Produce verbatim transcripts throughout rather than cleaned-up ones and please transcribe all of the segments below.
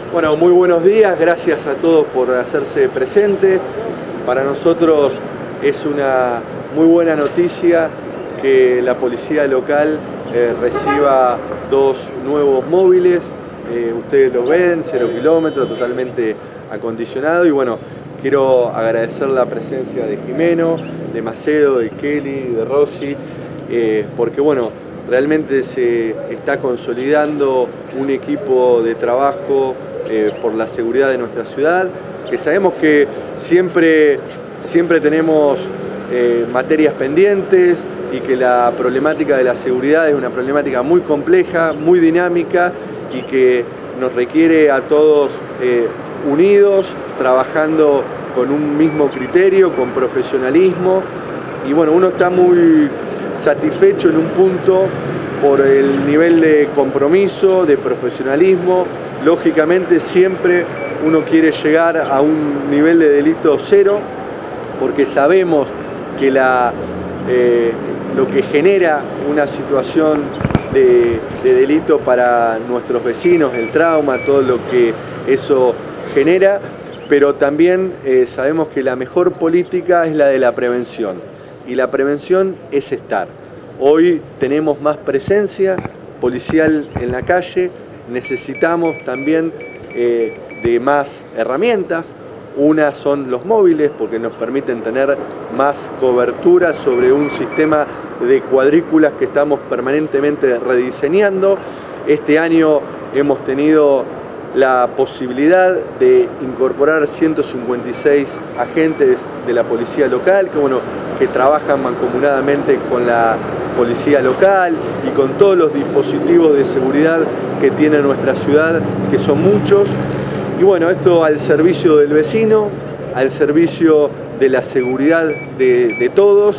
Bueno, muy buenos días, gracias a todos por hacerse presentes. Para nosotros es una muy buena noticia que la policía local eh, reciba dos nuevos móviles. Eh, ustedes lo ven, cero kilómetros, totalmente acondicionado. Y bueno, quiero agradecer la presencia de Jimeno, de Macedo, de Kelly, de Rossi, eh, porque bueno, realmente se está consolidando un equipo de trabajo eh, por la seguridad de nuestra ciudad, que sabemos que siempre, siempre tenemos eh, materias pendientes y que la problemática de la seguridad es una problemática muy compleja, muy dinámica y que nos requiere a todos eh, unidos, trabajando con un mismo criterio, con profesionalismo. Y bueno, uno está muy satisfecho en un punto por el nivel de compromiso, de profesionalismo. Lógicamente siempre uno quiere llegar a un nivel de delito cero, porque sabemos que la, eh, lo que genera una situación de, de delito para nuestros vecinos, el trauma, todo lo que eso genera, pero también eh, sabemos que la mejor política es la de la prevención, y la prevención es estar. Hoy tenemos más presencia policial en la calle, necesitamos también eh, de más herramientas. Una son los móviles, porque nos permiten tener más cobertura sobre un sistema de cuadrículas que estamos permanentemente rediseñando. Este año hemos tenido la posibilidad de incorporar ciento cincuenta y seis agentes de la policía local, que, bueno, que trabajan mancomunadamente con la policía local y con todos los dispositivos de seguridad que tiene nuestra ciudad, que son muchos. Y bueno, esto al servicio del vecino, al servicio de la seguridad de, de todos.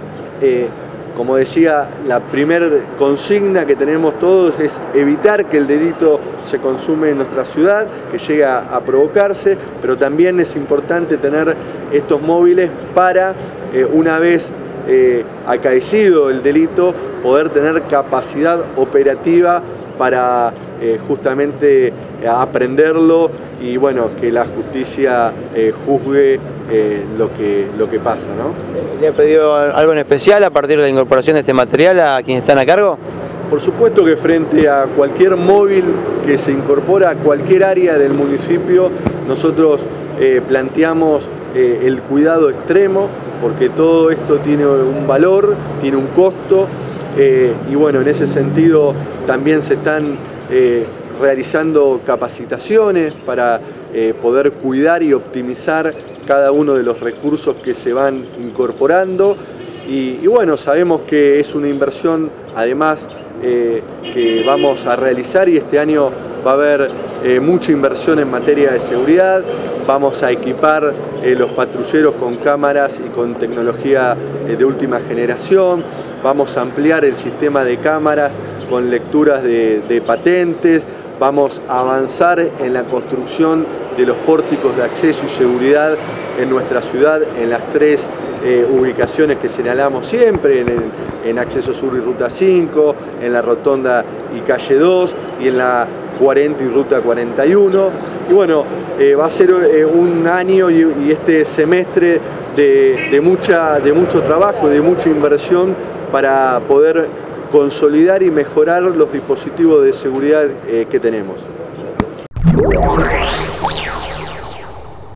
Eh, como decía, la primera consigna que tenemos todos es evitar que el delito se consume en nuestra ciudad, que llegue a provocarse, pero también es importante tener estos móviles para, eh, una vez eh, acaecido el delito, poder tener capacidad operativa para eh, justamente eh, aprenderlo y bueno, que la justicia eh, juzgue eh, lo, que, lo que pasa, ¿no? ¿Le ha pedido algo en especial a partir de la incorporación de este material a quienes están a cargo? Por supuesto que frente a cualquier móvil que se incorpora a cualquier área del municipio, nosotros eh, planteamos eh, el cuidado extremo, porque todo esto tiene un valor, tiene un costo, eh, y bueno, en ese sentido también se están eh, realizando capacitaciones para eh, poder cuidar y optimizar cada uno de los recursos que se van incorporando. Y, y bueno, sabemos que es una inversión además eh, que vamos a realizar, y este año va a haber eh, mucha inversión en materia de seguridad. Vamos a equipar eh, los patrulleros con cámaras y con tecnología eh, de última generación. Vamos a ampliar el sistema de cámaras con lecturas de, de patentes. Vamos a avanzar en la construcción de los pórticos de acceso y seguridad en nuestra ciudad, en las tres eh, ubicaciones que señalamos siempre, en, el, en Acceso Sur y Ruta cinco, en la Rotonda y Calle dos, y en la cuarenta y Ruta cuarenta y uno. Y bueno, eh, va a ser eh, un año y, y este semestre de, de, mucha, de mucho trabajo, de mucha inversión para poder consolidar y mejorar los dispositivos de seguridad eh, que tenemos.